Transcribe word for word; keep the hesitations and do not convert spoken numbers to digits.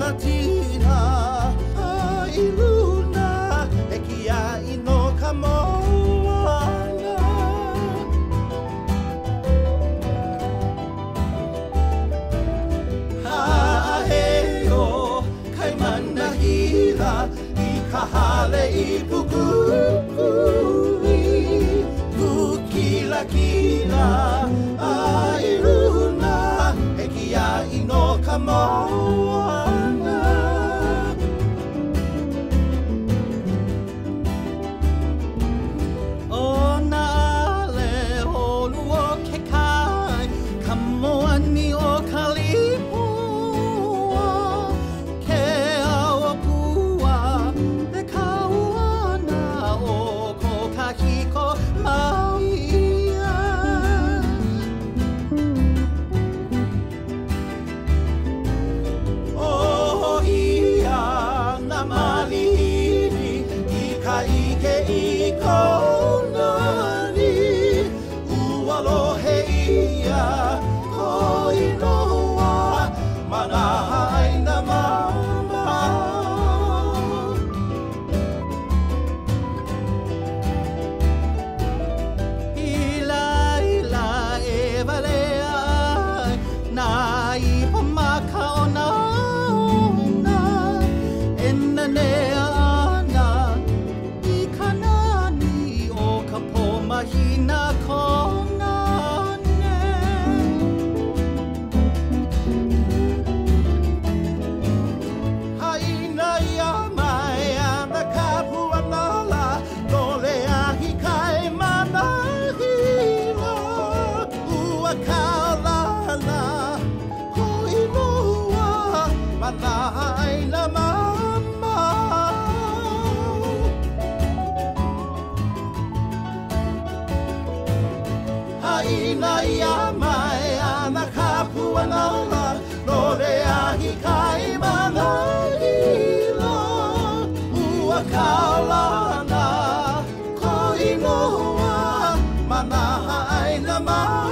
tira ai luna e kia ino kamoana Haheo Kaimana Hila I Kahele I pukui Kukila kila ai luna e kia ino kamoana O na ale holu o ke kai kamoani o kalipua ke awa pua te kauana o ko kahiko maia O ia na malihiri I ka ike I konani Ua lohe ia ko inoa Manaha aina mama Ila ila e valea ai Na I pamaka o na ona E nanea ana I kanani o ka pomahina konane Haina ia mai ana ka puanala Lole ahi Kaimana Hila Ua kaolana Ko inoa Mana aina mama Haina ia mai ana ka puanala Lole ahi Kaimana Hila Ua kaolana Ko inoa Mana aina mama